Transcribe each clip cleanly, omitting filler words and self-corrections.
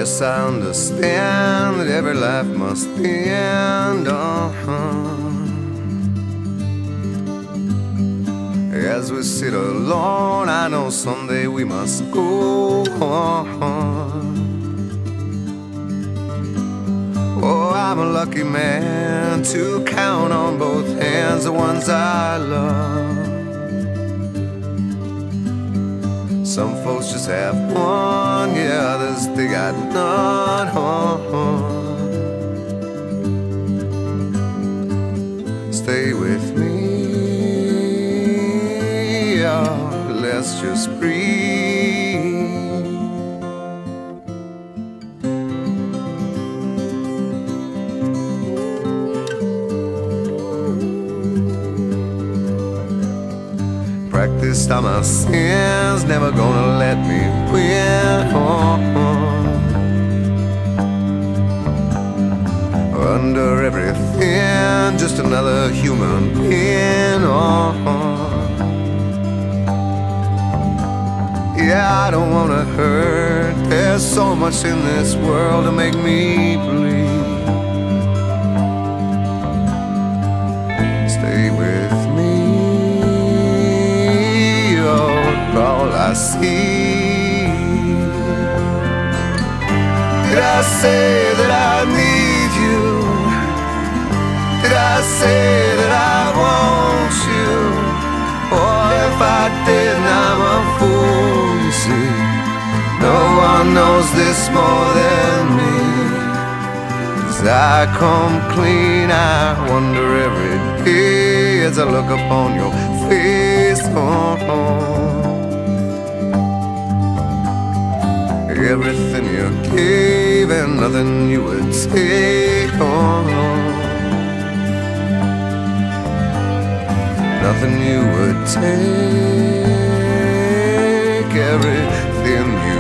Yes, I understand that every life must end. As we sit alone, I know someday we must go on. Oh, I'm a lucky man to count on both hands the ones I love. Some folks just have one, yeah, others they got none. Stay with me, oh, let's just breathe. Practiced on my sins, never gonna let me win. Under everything, just another human being. Yeah, I don't wanna hurt. There's so much in this world to make me bleed. Stay with me, all I see. Did I say that I need you? Did I say that I want you? Or if I didn't, I'm a fool, you see. No one knows this more than me. As I come clean, I wonder every day as I look upon your face. Everything you gave and nothing you would take on. Nothing you would take. Everything you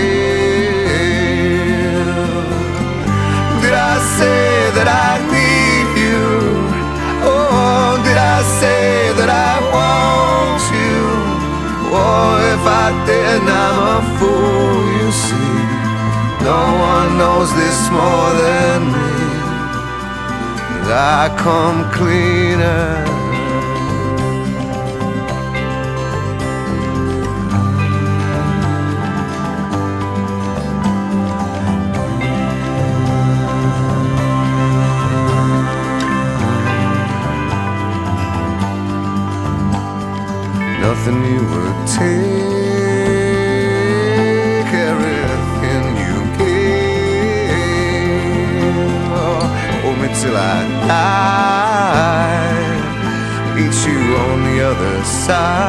gave. Did I say that I need you? Oh, did I say that I want you? Oh, if I didn't, I'm a fool, you see. No one knows this more than me. I come cleaner. Nothing you would take, everything you gave. Oh, hold me till I die, meet you on the other side.